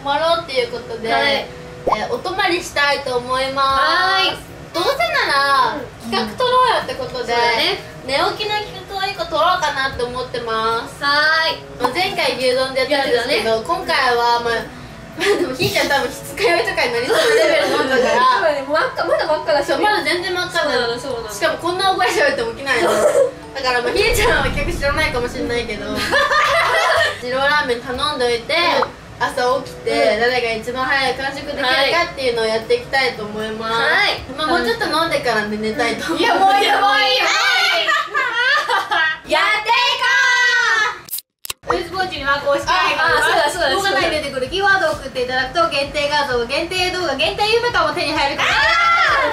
まろうっていうことで、お泊まりしたいと思います。どうせなら企画撮ろうよってことで、寝起きの企画を1個撮ろうかなって思ってます。前回牛丼でやったんですけど、今回はでもひーちゃん多分二日酔いとかになりそうなレベルのだからまだ真っ赤だし、まだ全然真っ赤だよ。しかもこんな大声しゃべっても起きないのだからひーちゃんは企画知らないかもしれないけど二郎ラーメン頼んどいて、朝起きて誰が一番早い完食できるかっていうのをやっていきたいと思います。もうちょっと飲んでから寝たいと思います。いやもういいよやっていこう。フルーツポンチには公式 LINE があります。動画内に出てくるキーワードを送っていただくと限定画像、限定動画、限定夢かも手に入るから、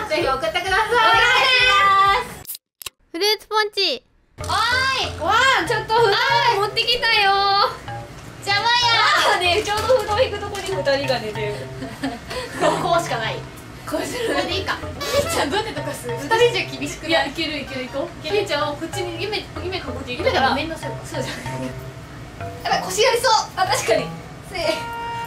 ぜひ送ってください。お願いします。フルーツポンチ、おーい、わー、ちょっと布団持ってきたよ。邪魔やね、ちょうど布団引くとこに2人が寝てるこうしかない。これでいいか。ひーちゃんどうやってとかする？2人じゃ厳しくない？いや、いけるいける、いこう。ひーちゃんをこっちに夢かこっちにいるから面倒そうじゃん。やばい、腰やりそう。あ、確かに。せー、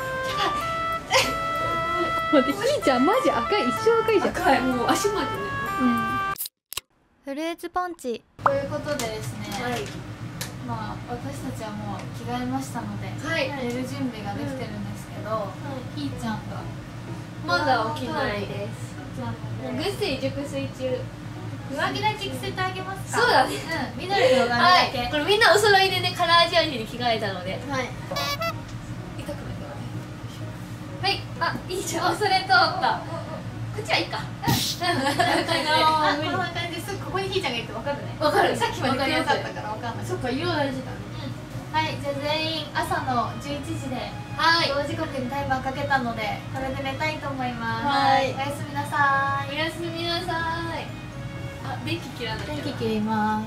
待って、ひーちゃんマジ赤い、一生赤いじゃん。赤い、もう足までね。フルーツポンチということでですね、まあ私たちはもう着替えましたので、寝る準備ができてるんですけど、ひーちゃんがまだ起きないです。ぐっすり熟睡中。上着だけ着せてあげますか？そうだね。緑の上着だけ。これみんなお揃いでね、カラージャージに着替えたので。はい。痛くないからね。はい。あ、いいじゃん。それ通った。こっちはいいか。こんな感じです。ここにひーちゃんがいると分かるね。分かる。さっきまで黒かったから分かんない。そっか、色大事だね。はい、じゃあ全員朝の11時で同時刻にタイマーかけたので、これで寝たいと思います。はい。おやすみなさい。おやすみなさい。あ、電気切らない。電気切ります。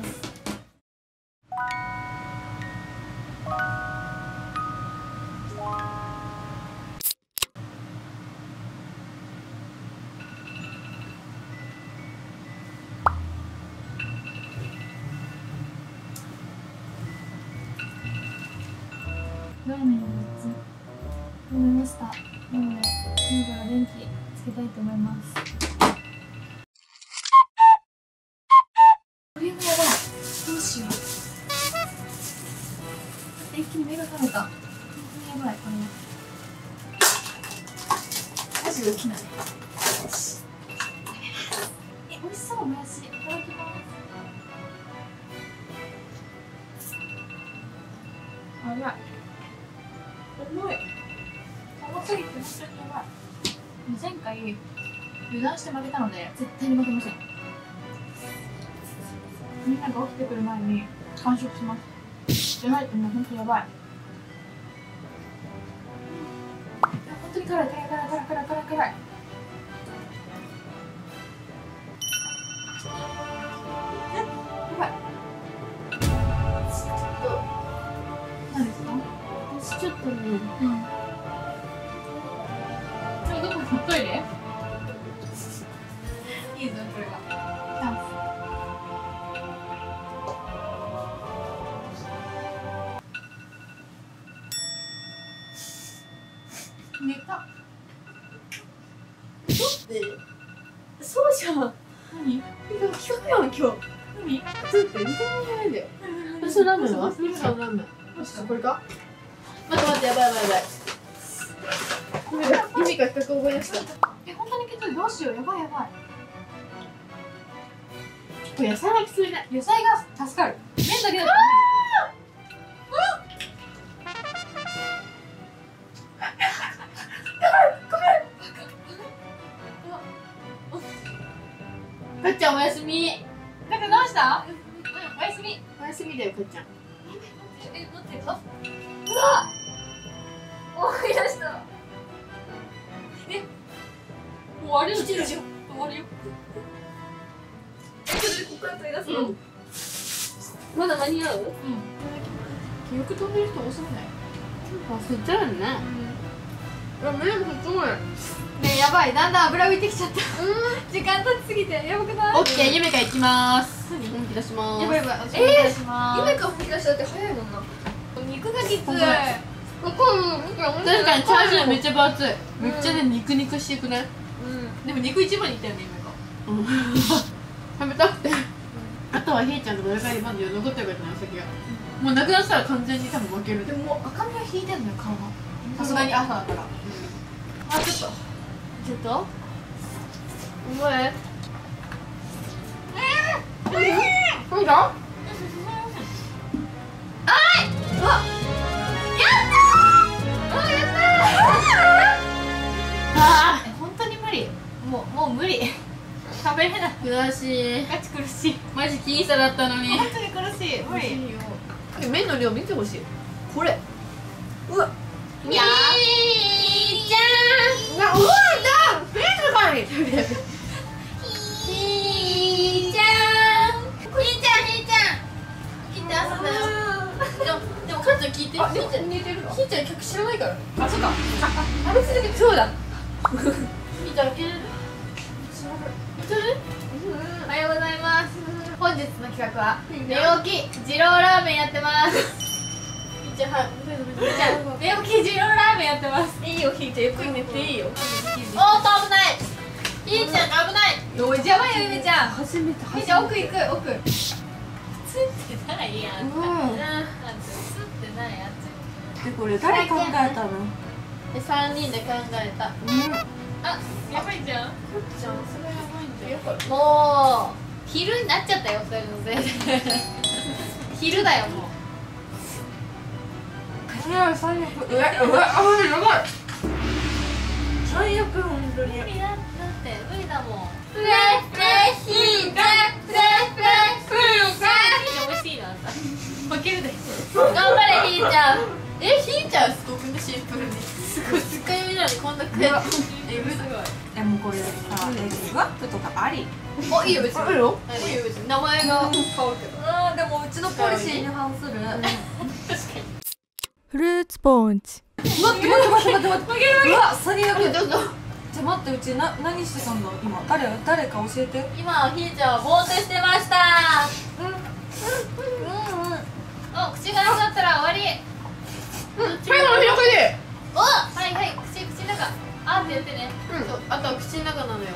ラーメンの3つ飲みました。なので今から電気つけたいと思います。これもやばい。どうしよう。一気に目が覚めた。本当にやばい。これマジで起きない。美味しそう。もやしいただきます。あ、やばい。重い。重すぎて本当にやばい。前回油断して負けたので絶対に負けません。みんなが起きてくる前に完食します。じゃないともう本当にやばい。本当に辛い。やばい。何ですか？私ちょっとね、どこにトイレ？いいぞ、これが。チャンス。寝た。ちょっとそうじゃん。何？企画やん、今日。何？ちょっと全然じゃないんだよ。私のラーメンは？私のラーメン。これか？待って、やばい。ゆみか企画覚えました。本当にきつい。どうしよう。やばい。これ野菜がきついね。野菜が助かる。麺だけだったらかっちゃんおやすみ。なんかどうした？おやすみ。おやすみだよ、かっちゃん。待って。うわ！思い出した。もう終わるよ。終わるよ。ここから取り出すの？まだ間に合う？記憶飛んでる人多すぎない？吸っちゃうよね。麺すごい。ねえ、やばい。だんだん油浮いてきちゃった。時間経ちすぎてやばくない？オッケー、ゆめか行きます。本気出します。やばい。ゆめか本気出したって早いもんな。肉がきつい。 確かにチャーシューめっちゃ分厚い。めっちゃね肉肉しくない？でも肉一番にいったよね今が。食べたくて。あとはひーちゃんとどれくらいまだ残ってるかじゃない先が。もうなくなったら完全に多分負ける。でももう赤みは引いてんのよ顔が。さすがに朝だから。あちょっと。うまい。なんだ？ 本当に無理。もう無理。食べれない。 悔しい。 ガチ苦しい。 マジ僅差だったのに。 本当に苦しい。無理。 麺の量見てほしい。これ。うわ。 みーちゃん。 うわだ。フェイスがいい。 ひーちゃん。ひーちゃん。 聞いて遊んだよ。でもカズ聞いて。ひーちゃん似てるわ。ひーちゃん曲知らないから。 あ、そうか。 あれ続けてそうだ。ひーちゃん開けれる。 おはようございます。本日の企画は寝起き二郎ラーメンやってます。 ひーちゃんはい。 寝起き二郎ラーメンやってます。 いいよひーちゃんゆっくり寝ていいよ。 おーっと危ない。 ひーちゃん危ない。 おい邪魔よゆめちゃん。 初めてゆめちゃん奥行く奥。つってないやん。つってないやつ。 これ誰考えたの？ で3人で考えた。 あ、やばいじゃん。 ちゃんそれやばいんだよ。 もう昼になっちゃったよそれのせいで。昼だよもう。 最悪。最悪本当に。 無理だって無理だもん。 フレヒーちゃんフレ美味しいなあんた。負けるで。 頑張れひーちゃん。ひーちゃんすごくねシンプルに。すごい使い目なのにこんな食える。すごい。 でもこれさ、ワップとかあり。 あいいよ別に。いいよ別に。名前が変わるけど。 でもうちのポリシーに反する。 確かに。 フルーツポンチ。 待って。うわ最悪。 どうぞ。 じゃ待ってうち何してたんだ今。誰か教えて。 今ひーちゃんはぼーっとしてました。 お、口がなくなったら終わり。 最後のひどくで。 お、はいはい、口の中。あってやってね。 そうあとは口の中なのよ。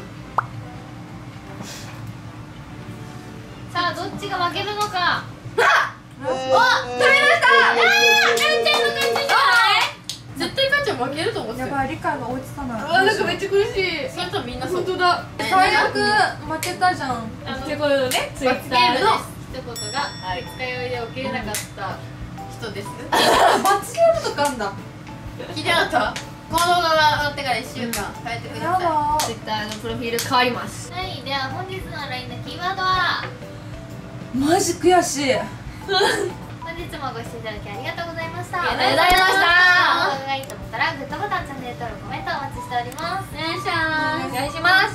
さあどっちが負けるのか。 お取れました。 めっちゃ今勝ちじゃない？ 絶対かんちゃん負けると思ってたよ。 やばい理解が追いつかない。 なんかめっちゃ苦しい。それとみんなそう。本当だ。 最悪負けたじゃん。 ってことでね、ツイッターの一言が二日酔いで起きれなかった人です。 罰ゲームとかあんだ。 聞いてなかった？この動画が上がってから1週間変えてください。 やだ。 ツイッターのプロフィール変わります。はい、では本日の LINE のキーワードはマジ悔しい。 本日もご視聴いただきありがとうございました。 ありがとうございました。 この動画がいいと思ったらグッドボタン、チャンネル登録、コメントお待ちしております。 お願いします。 お願いします。